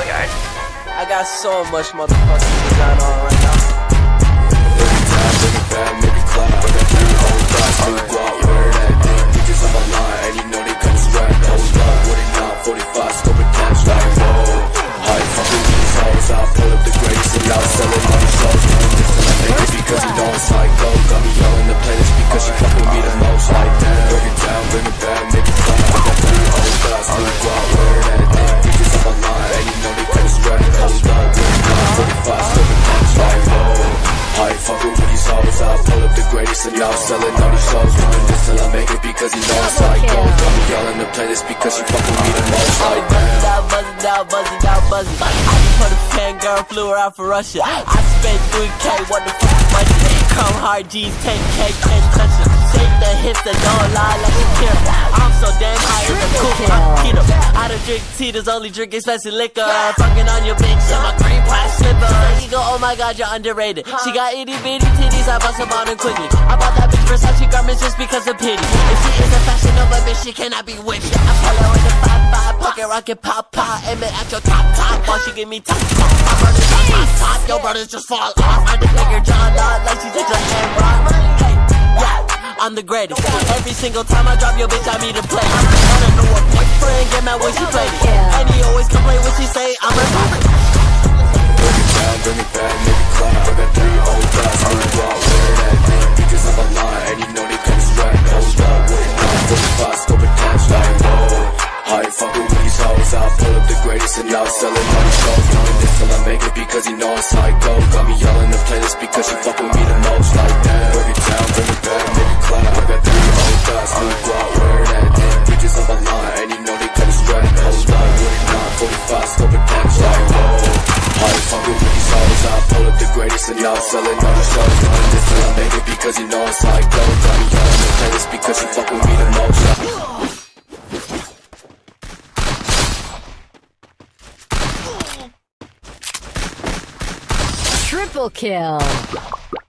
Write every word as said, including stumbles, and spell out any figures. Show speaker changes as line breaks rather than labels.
schoolyard.
I got so much motherfucking design on right now.
Every time, bring it back, make it clap. I got three old thoughts, new guap, where that thing. Bitches on my line, and you know they come strapped. Hold up, what it not, forty-five, scope attached, like whoa. I fucking with these hoes, I pull up the greatest and now selling all these shows. Doing this till I make it because you know it's like go. Got me yelling the playlist because she fuck with me the most, like that. Break it down, bring it back, make it clap. I got three old thoughts, new guap, where that thing. Bitches on my line, and you know they come strapped. Hold up, what it not, forty-five, scope attached, like whoa. I ain't fucking with these hoes, I pull up the greatest and now I'm selling all these shows. Doing this till I make it because you know it's like go. Got me yelling the playlist because you fucking me the most, like
Buzzing out, buzzing out, buzzing out, buzzing. I just put a fangirl, flew her out for Russia. I spent three K, what the fuck money. Come hard G's, ten K, can't touch it. Shake the hips that don't lie like a kid. I'm so damn high in the coop, I'm keto. I don't drink tea, there's only drink expensive liquor. Fucking on your bitch, in my green pie slipper. You go, oh my god, you're underrated. She got itty bitty titties, I bust them on her quickly. I bought that bitch Versace garments just because of pity. If she is a fashion Nova bitch, she cannot be with me. I pull her in the five five, pocket rocket pop pop, aim it at your top top, while she give me top top. My brother's top top top, your brothers just fall off. I just make her John Dot like she's just a hand rock. Hey, yeah, I'm the greatest. Every single time I drop your bitch, I meet a play. I wanna know her boyfriend, get mad when she played it. And he always complain when she say I'm a favorite.
Break it down, bring it back, make it clap. I got three old thoughts, new guap, where that thing. Bitches on my line, and you know they come strapped. Hold up, what it not, forty-five, scope attached, like whoa. I ain't fucking with these hoes, I pull up the greatest and now I'm selling all these shows. Doing this till I make it because you know it's like go. Got me yelling the playlist because you fuck with me the most, like that. Break it down, bring it back, make it clap. I got three old thoughts, new guap, where that thing. Bitches on my line, and you know they come strapped. Hold up, what it not, forty-five, scope attached, like whoa. I ain't fucking with these hoes, I pull up the greatest and now I'm selling all these shows. Doing this till I make it because you know it's like go. Got me yelling the playlist because you fuck with me the most, like
Triple kill.